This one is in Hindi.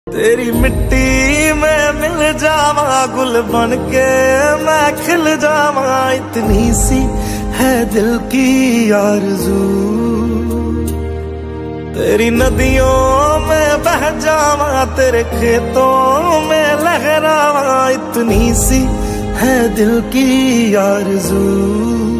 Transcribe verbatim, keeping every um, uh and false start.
तेरी मिट्टी में मिल जावा, गुल बन के मैं खिल जावा, इतनी सी है दिल की आरज़ू। तेरी नदियों में बह जावा, तेरे खेतों में लहरावा, इतनी सी है दिल की आरज़ू।